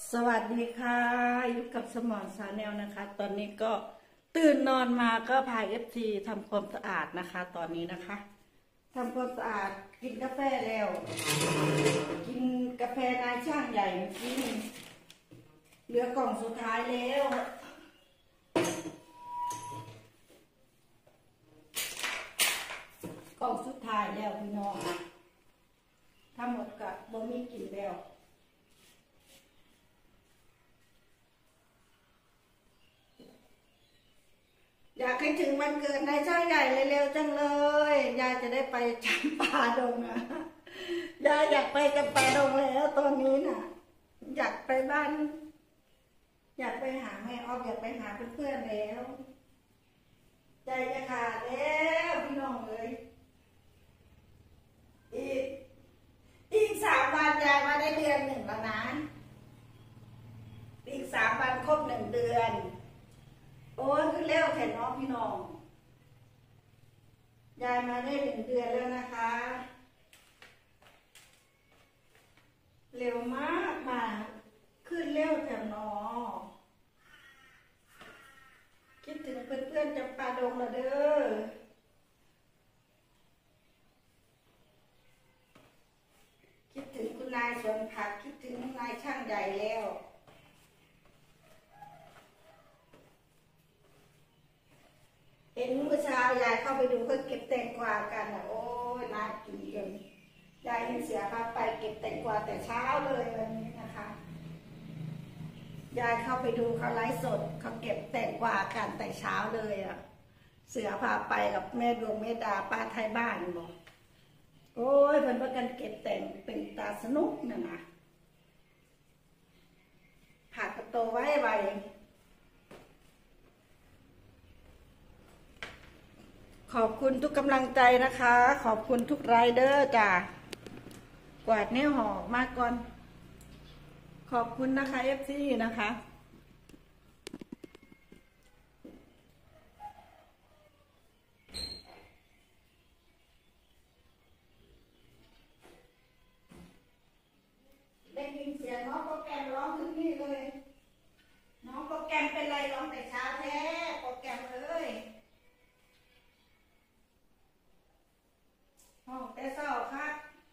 สวัสดีค่ะอยู่กับสมอนชาแนลนะคะตอนนี้ก็ตื่นนอนมาก็พาFCทำความสะอาดนะคะตอนนี้นะคะทำความสะอาดกินกาแฟแล้วกินกาแฟนายช่างใหญ่กินเหลือกล่องสุดท้ายแล้วกล่องสุดท้ายแล้วพี่น้องทั้งหมดกับบะหมี่กินแล้วอยากให้ถึงวันเกิดนายช่างใหญ่เร็วๆจังเลยยายจะได้ไปจำปาดงนะยายอยากไปจำปาดงแล้วตอนนี้น่ะอยากไปบ้านอยากไปหาแม่ออฟอยากไปหาเพื่อนๆแล้วใจจะขาดแล้วพี่น้องเลยอีก3 วันยายมาได้เดือนหนึ่งแล้วนะอีก3 วันครบ1 เดือนโอ้ยคือเร็วแค่น้องพี่น้องยายมาได้1 เดือนแล้วนะคะเร็วมากมาขึ้นเร็วแถวน้องคิดถึงเพื่อนๆจำปาดงละเด้อคิดถึงคุณนายสวนผักคิดถึงนายช่างใหญ่แล้วเห็นเมื่อเช้ายายเข้าไปดูเขาเก็บแตงกวากันอ่ะโอ้ยน่ากินเลยยายยังเสียพาไปเก็บแตงกวาแต่เช้าเลยวันนี้นะคะยายเข้าไปดูเขาไลฟ์สดเขาเก็บแตงกวากันแต่เช้าเลยอ่ะเสือพาไปกับแม่ดวงแม่ดาป้าไทยบ้านบอกโอ้ยเพิ่นว่ากันเก็บแต่งเป็นตาสนุกน่ะนะผักกระโตไว้ขอบคุณทุกกำลังใจนะคะขอบคุณทุกไรเดอร์จ้ะกวาดแนวหอกมากก่อนขอบคุณนะคะFCนะคะได้ยินเสียงน้องโปรแกรมร้องขึ้นนี่เลยน้องโปรแกรมเป็นไรร้องแต่เช้าแท้โปรแกรมเลยห้องแต่เศร้าครับ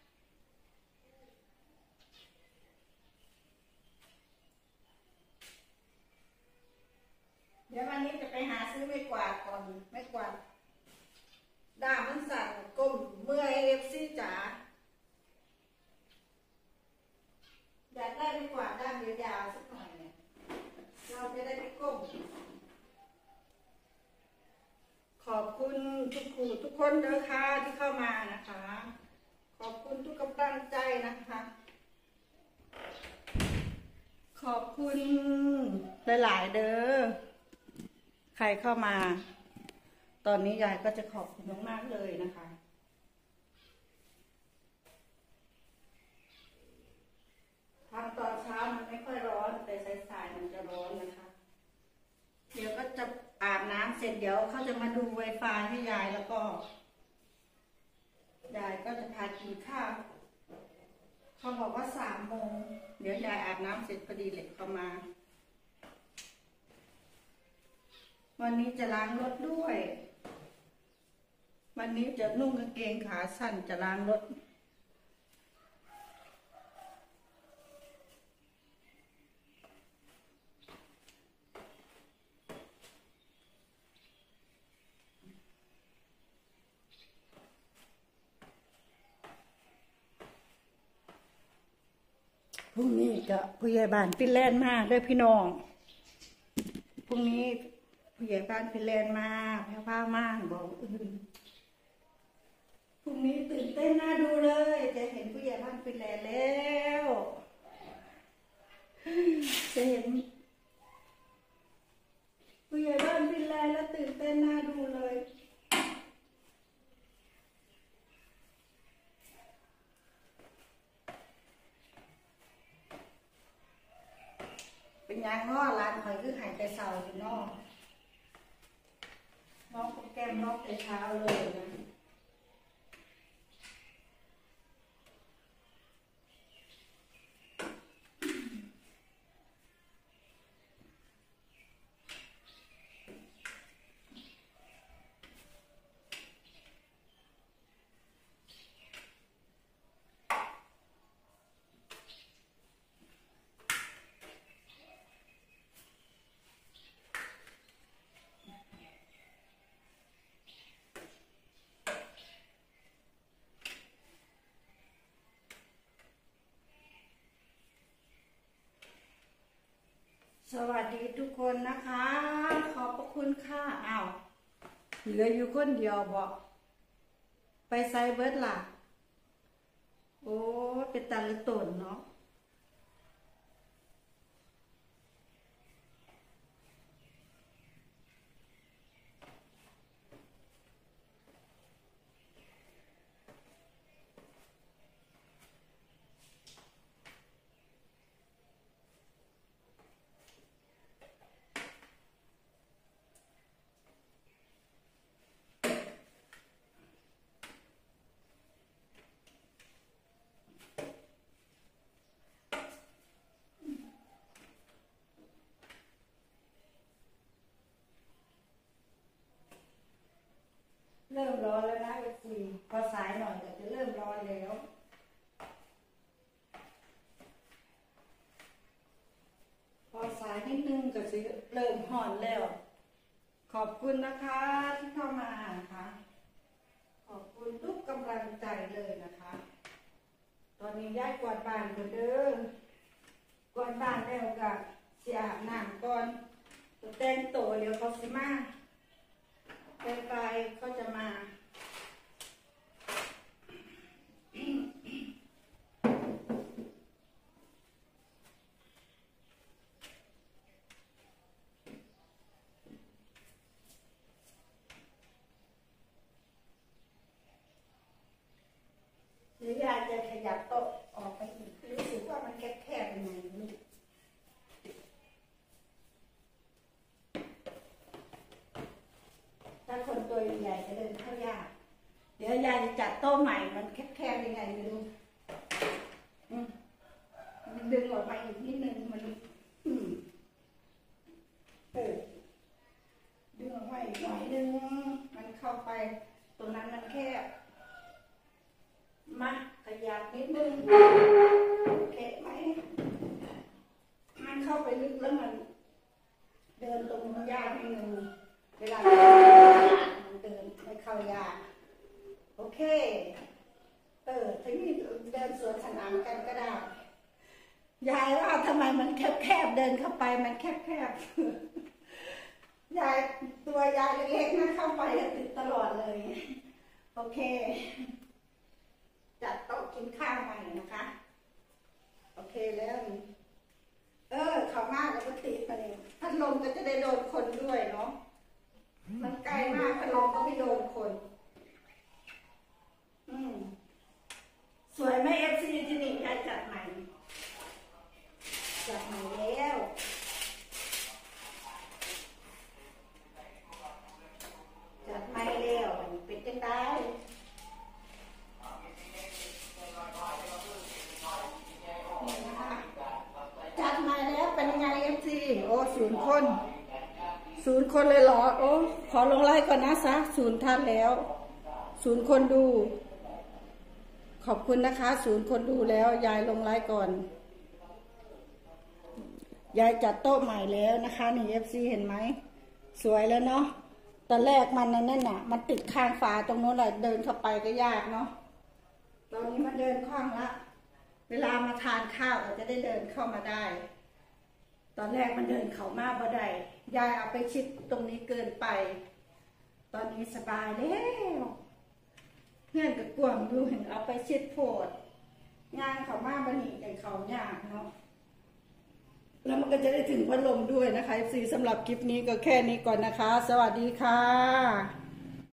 เดี๋ยววันนี้จะไปหาซื้อไม้กวาดก่อนไม้กวาดด้ามมันสั่นก้มเมื่อยFCจ๋าอยากได้ไม้กวาดด้ามยาวๆสักหน่อยเนี่ยเราจะได้ไม่ก้มขอบคุณทุกคู่ทุกคนเด้อค่ะที่เข้ามานะคะขอบคุณทุกกำลังใจนะคะขอบคุณหลายๆเด้อใครเข้ามาตอนนี้ยายก็จะขอบคุณมากๆเลยนะคะทำตอนเช้ามันไม่ค่อยร้อนแต่สายๆมันจะร้อนนะคะเดี๋ยวก็จะอาบน้ำเสร็จเดี๋ยวเขาจะมาดู Wi-Fi ให้ยายแล้วก็ยายก็จะพากินข้าวเขาบอกว่า3 โมงเดี๋ยวยายอาบน้ำเสร็จพอดีเลยเขามาวันนี้จะล้างรถด้วยวันนี้จะนุ่งกางเกงขาสั้นจะล้างรถพรุ่งนี้ก็ผู้ใหญ่บ้านฟินแลนด์มาด้วยพี่น้องพรุ่งนี้ผู้ใหญ่บ้านฟินแลนด์มาแพ้ผ้ามากบอกพรุ่งนี้ตื่นเต้นน่าดูเลยจะเห็นผู้ใหญ่บ้านฟินแลนด์แล้วจะเห็นผู้ใหญ่บ้านฟินแลนด์แล้วตื่นเต้นน่าดูเลยเป็นยังง้อร้านคอยคือหายใจเศร้าอยู่นอกน้องโปรแกรมนอกแต่เช้าเลยนะสวัสดีทุกคนนะคะ ขอบพระคุณค่ะอ้าวเหลืออยู่คนเดียวบอกไปไซเบิร์ดล่ะโอ้เป็นตาละตนเนาะเริ่มร้อนแล้วนะเอฟซีพอสายหน่อยก็จะเริ่มร้อนแล้วพอสายนิดนึงก็จะเริ่มห่อนแล้วขอบคุณนะคะที่เข้ามาค่ะขอบคุณทุกกำลังใจเลยนะคะตอนนี้ย้ายกวาดบ้านกันเด้อกวาดบ้านแล้วก็เสียอาบน้ำก่อนแต่งตัวเดี๋ยวเขาสิมาไปเขาจะมาหรือยายจะขยับโต๊ะออกไปอีกรู้สึกว่ามันแคบๆยังไงลูกถ้าคนตัวใหญ่จะเดินเข้ายากเดี๋ยวยายจะจัดโต๊ะใหม่มันแคบๆยังไงไม่รู้มันดึงออกมาอีกนิดนึงมันดึงออกมาอีกหน่อยนึงมันเข้าไปตรงนั้นมันแคบมาขยับนิดนึงโอเคไหมมันเข้าไปลึกแล้วมันเดินตรงยากนิดนึงเวลามันเดินไม่เข้ายากโอเคทีนี้เดินสวนสนามกันก็ได้ยายว่าทำไมมันแคบๆเดินเข้าไปมันแคบๆยายตัวยายเล็กๆนะเข้าไปติดตลอดเลยโอเคจัดโต๊ะกินข้าวใหม่นะคะโอเคแล้วเขามากแล้วก็ติดไปเลยพัดลมก็จะได้โดนคนด้วยเนาะมันไกลมากพัดลมก็ไม่โดนคนสวยไหมเอฟซีที่นี่ยายจัดใหม่แล้วจัดใหม่แล้วเป็นจังได้จัดมาแล้วเป็นยังไงเอฟซีโอ้0 คนเลยเหรอโอ้ขอลงไลน์ก่อนนะซะ0 ท่านแล้ว0 คนดูขอบคุณนะคะ0 คนดูแล้วยายลงไลน์ก่อนยายจัดโต๊ะใหม่แล้วนะคะนี่เอฟซีเห็นไหมสวยแล้วเนาะตอนแรกมันนั่นน่ะมันติดข้างฝาตรงโน้นแหละเดินเข้าไปก็ยากเนาะตอนนี้มันเดินคล่องละเวลามาทานข้าวก็จะได้เดินเข้ามาได้ตอนแรกมันเดินเข้ามาบ่ได้ยายเอาไปชิดตรงนี้เกินไปตอนนี้สบายแล้วเพื่อนกับกวางดูเห็นเอาไปชิดโพดงานเขามาบันนี่กันเขายากเนาะแล้วมันก็จะได้ถึงพัดลมด้วยนะคะสำหรับคลิปนี้ก็แค่นี้ก่อนนะคะสวัสดีค่ะ